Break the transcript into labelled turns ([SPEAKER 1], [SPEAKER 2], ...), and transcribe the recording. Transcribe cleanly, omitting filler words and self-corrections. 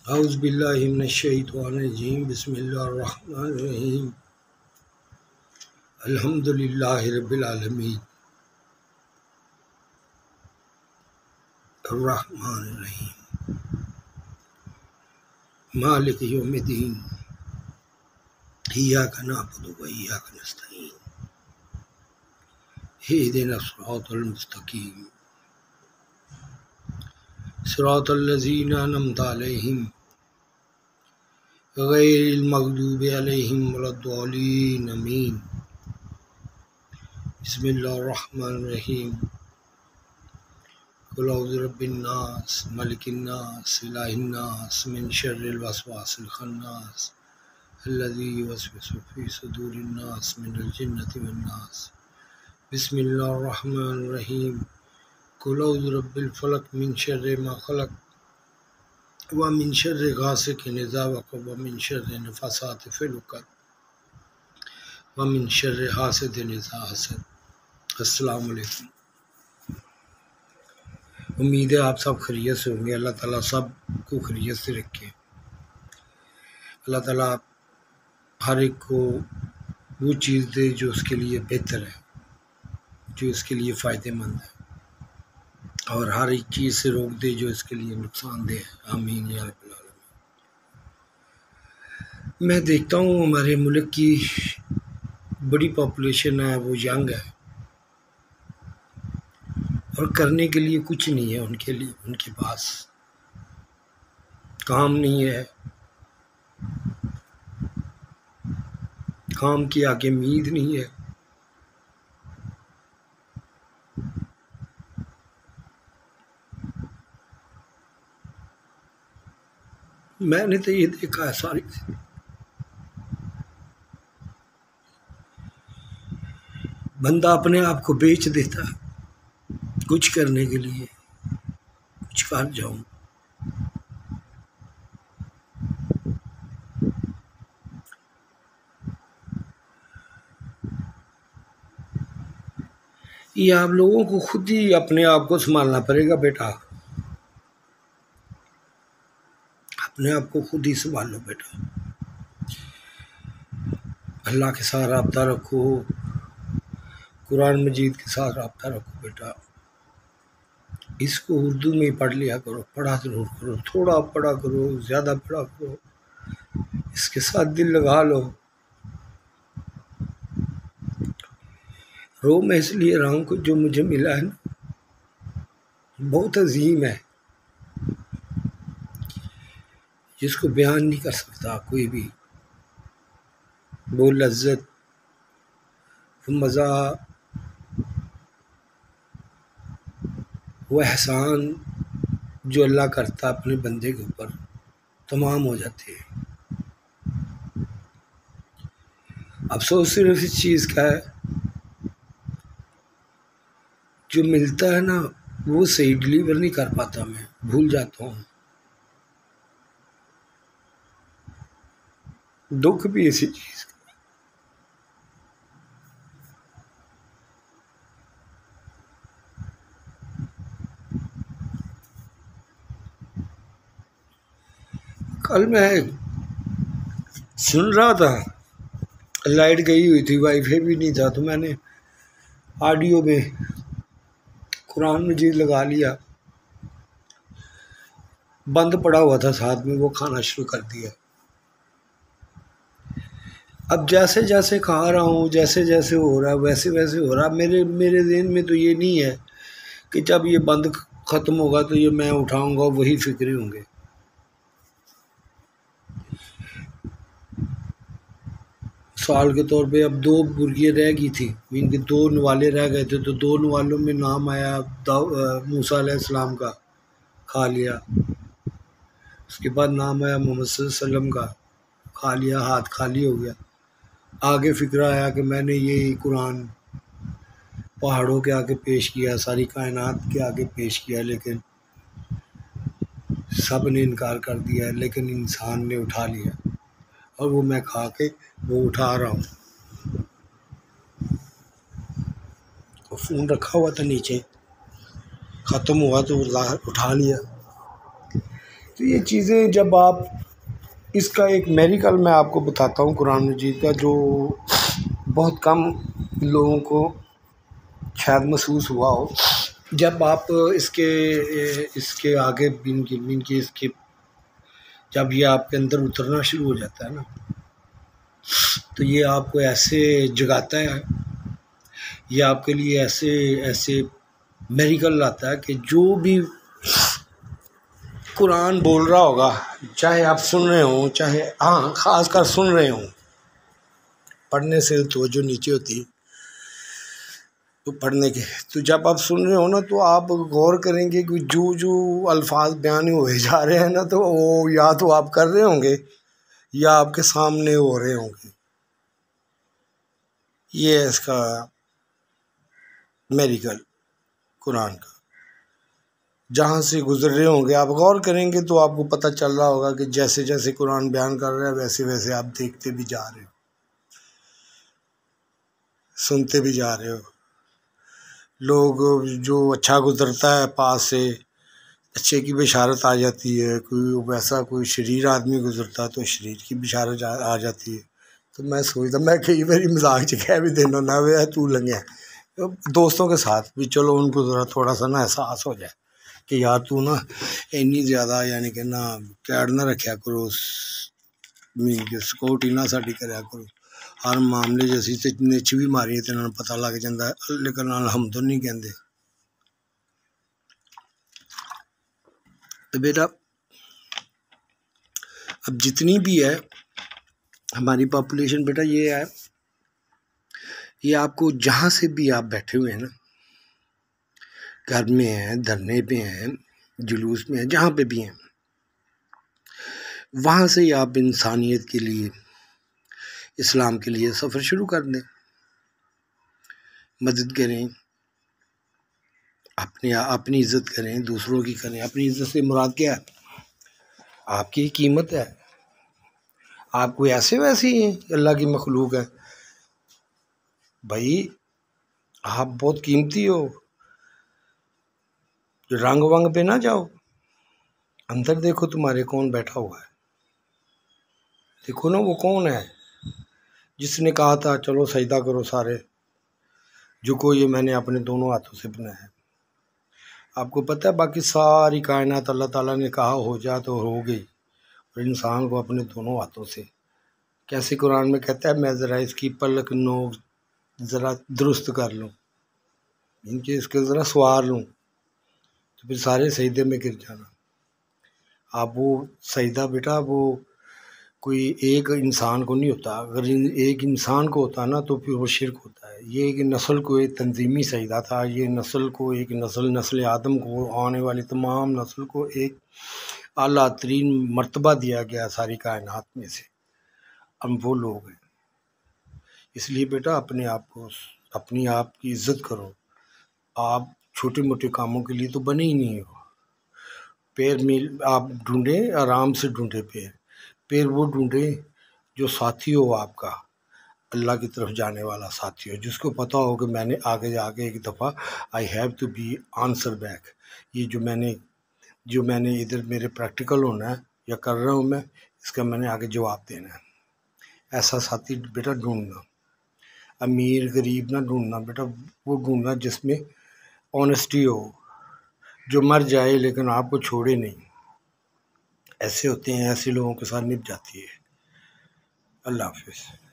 [SPEAKER 1] اعوذ باللہ من الشیطان الرجیم بسم اللہ الرحمن الرحیم الحمد للہ رب العالمین الرحمن الرحیم مالک یوم الدین ایاک نعبد و ایاک نستعین اہدنا الصراط المستقیم صراط الذین انعمت علیہم غیر المغضوب علیہم ولا الضالین آمین بسم اللہ الرحمن الرحیم قل اعوذ برب الناس ملک الناس الہ الناس من شر الوسواس الخناس الذی یوسوس فی صدور الناس من الجنۃ والناس بسم اللہ الرحمن الرحیم قل اعوذ برب الفلق من شر ما خلق ومن شر غاسق اذا وقب ومن شر النفاثات فی العقد ومن شر حاسد اذا حسد۔ السلام علیکم۔ امید ہے آپ سب خیریت سے ہوں گے۔ اللہ تعالیٰ سب کو خیریت سے رکھے۔ اللہ تعالیٰ ہر ایک کو وہ چیز دے جو اس کے لیے بہتر ہے، جو اس کے لیے فائدہ مند ہے، اور ہر ایک چیز سے روک دے جو اس کے لیے نقصان دہ ہے۔ آمین یا رب العالمین۔ میں دیکھتا ہوں ہمارے ملک کی بڑی پاپولیشن ہے، وہ ینگ ہے، اور کرنے کے لیے کچھ نہیں ہے ان کے لیے، ان کے پاس کام نہیں ہے، کام کی آگے امید نہیں ہے۔ میں نے تو یہ دیکھا ہے ساری بندہ اپنے آپ کو بیچ دیتا ہے کچھ کرنے کے لیے، کچھ کر جاؤں۔ یہ آپ لوگوں کو خود ہی اپنے آپ کو سنبھالنا پڑے گا بیٹا، اپنے آپ کو خود ہی سنبھالو بیٹا۔ اللہ کے ساتھ رابطہ رکھو، قرآن مجید کے ساتھ رابطہ رکھو بیٹا۔ اس کو اردو میں ہی پڑھ لیا کرو، پڑھا ضرور کرو، تھوڑا پڑھا کرو، زیادہ پڑھا کرو، اس کے ساتھ دل لگا لو۔ رو میں اس لیے رہا ہوں کہ جو مجھے ملا ہے نا بہت عظیم ہے، جس کو بیان نہیں کر سکتا کوئی بھی۔ وہ لذت، وہ مزہ، وہ احسان جو اللہ کرتا اپنے بندے کے اوپر، تمام ہو جاتے ہیں۔ افسوس صرف اس چیز کا ہے جو ملتا ہے نا وہ صحیح ڈلیور نہیں کر پاتا، میں بھول جاتا ہوں۔ دکھ بھی اسی چیز کا۔ کل میں سن رہا تھا، لائٹ گئی ہوئی تھی، وائی فائی بھی نہیں تھا، تو میں نے آڈیو میں قرآن مجید لگا لیا، بند پڑا ہوا تھا ساتھ میں، وہ کھانا شروع کر دیا۔ اب جیسے جیسے کھا رہا ہوں، جیسے جیسے ہو رہا ہے ویسے ویسے ہو رہا ہے۔ میرے ذہن میں تو یہ نہیں ہے کہ جب یہ بند ختم ہوگا تو یہ میں اٹھاؤں گا، وہی فکرے ہوں گے۔ مثال کے طور پہ اب 2 مرغیاں رہ گئی تھی، ان کے 2 نوالے رہ گئے تھے، تو 2 نوالوں میں نام آیا موسیٰ علیہ السلام کا، کھا لیا۔ اس کے بعد نام آیا محمد صلی اللہ علیہ وسلم کا، کھا لیا، ہاتھ خالی ہو گیا۔ آگے فکر آیا کہ میں نے یہ قرآن پہاڑوں کے آگے پیش کیا، ساری کائنات کے آگے پیش کیا، لیکن سب نے انکار کر دیا، لیکن انسان نے اٹھا لیا، اور وہ میں کھا کے وہ اٹھا رہا ہوں۔ فون رکھا ہوا تھا نیچے، ختم ہوا تو اٹھا لیا۔ تو یہ چیزیں جب آپ اس کا ایک میریکل میں آپ کو بتاتا ہوں قرآن مجید کا، جو بہت کم لوگوں کو شاید محسوس ہوا ہو. جب آپ اس کے آگے بن کے اس کے جب یہ آپ کے اندر اترنا شروع ہو جاتا ہے نا، تو یہ آپ کو ایسے جگاتا ہے، یہ آپ کے لیے ایسے میریکل لاتا ہے کہ جو بھی قرآن بول رہا ہوگا، چاہے آپ سن رہے ہوں، چاہے خاص کر سن رہے ہوں، پڑھنے سے توجہ نیچے ہوتی ہے تو پڑھنے کے، تو جب آپ سن رہے ہو نا تو آپ غور کریں گے کہ جو الفاظ بیان ہوئے جا رہے ہیں نا، تو وہ یا تو آپ کر رہے ہوں گے یا آپ کے سامنے ہو رہے ہوں گے. یہ ہے اس کا میریکل قرآن کا. جہاں سے گزر رہے ہوں گے آپ غور کریں گے تو آپ کو پتہ چل رہا ہوگا کہ جیسے جیسے قرآن بیان کر رہا ہے ویسے ویسے آپ دیکھتے بھی جا رہے ہو، سنتے بھی جا رہے ہو. لوگ جو اچھا گزرتا ہے پاس سے، اچھے کی بشارت آ جاتی ہے، کوئی شریر آدمی گزرتا ہے تو شریر کی بشارت آ جاتی ہے. تو میں سوچتا میں کئی بار مزاق کہہ بھی دینا نہ وہ تو لنگے دوستوں کے ساتھ بھی، چلو ان کو ذرا تھوڑا سا نا احساس ہو جائے کہ یار تو نا اینی زیادہ یعنی کہ نہ کیڈ نہ رکھیا کرو، سکوٹ ہی نہ ساڈی کریا کرو، ہر معاملے جیسی تے نچ بھی ماری تو انہوں نے پتہ لگ جاتا ہے، لیکن الحمد نہیں کہندے. تو بیٹا اب جتنی بھی ہے ہماری پاپولیشن بیٹا یہ ہے، یہ آپ کو جہاں سے بھی آپ بیٹھے ہوئے ہیں نا، گھر میں ہیں، دھرنے پہ ہیں، جلوس میں ہیں، جہاں پہ بھی ہیں، وہاں سے ہی آپ انسانیت کے لیے، اسلام کے لیے سفر شروع کر دیں. مدد کریں، اپنی عزت کریں، دوسروں کی کریں. اپنی عزت سے مراد کیا ہے؟ آپ کی قیمت ہے. آپ کوئی ایسے ویسے ہی ہیں، اللہ کی مخلوق ہے بھائی، آپ بہت قیمتی ہو. رنگ ونگ پہ نہ جاؤ، اندر دیکھو تمہارے کون بیٹھا ہوا ہے، دیکھو نا وہ کون ہے جس نے کہا تھا چلو سجدہ کرو سارے، جھکو یہ میں نے اپنے دونوں ہاتھوں سے بنایا ہے. آپ کو پتہ ہے باقی ساری کائنات اللہ تعالیٰ نے کہا ہو جا تو ہو گئی، اور انسان کو اپنے دونوں ہاتھوں سے کیسے قرآن میں کہتا ہے میں ذرا اس کی پلک نوک ذرا درست کر لوں، ان کے اس کے ذرا سوار لوں تو پھر سارے سجدے میں گر جانا. آپ وہ سجدہ بیٹا وہ کوئی ایک انسان کو نہیں ہوتا، اگر ایک انسان کو ہوتا نا تو پھر وہ شرک ہوتا ہے. یہ ایک نسل کو ایک تنظیمی سجدہ تھا، یہ نسل کو ایک نسل آدم کو، آنے والی تمام نسل کو ایک اعلیٰ ترین مرتبہ دیا گیا ساری کائنات میں سے. ہم وہ لوگ ہیں. اس لیے بیٹا اپنی آپ کی عزت کرو. آپ چھوٹے موٹے کاموں کے لیے تو بنے ہی نہیں ہو. پیر میں آپ ڈھونڈیں، آرام سے ڈھونڈیں پیر وہ ڈھونڈیں جو ساتھی ہو آپ کا، اللہ کی طرف جانے والا ساتھی ہو، جس کو پتہ ہو کہ میں نے آگے جا کے ایک دفعہ I have to be answer back, یہ جو میں نے ادھر میرے پریکٹیکل ہونا ہے یا کر رہا ہوں میں، اس کا میں نے آگے جواب دینا ہے. ایسا ساتھی بیٹا ڈھونڈنا. امیر غریب نہ ڈھونڈنا بیٹا، وہ ڈھونڈنا جس میں آنیسٹی ہو، جو مر جائے لیکن آپ کو چھوڑے نہیں. ایسے ہوتے ہیں، ایسے لوگوں کے ساتھ نبھ جاتی ہے. اللہ حافظ.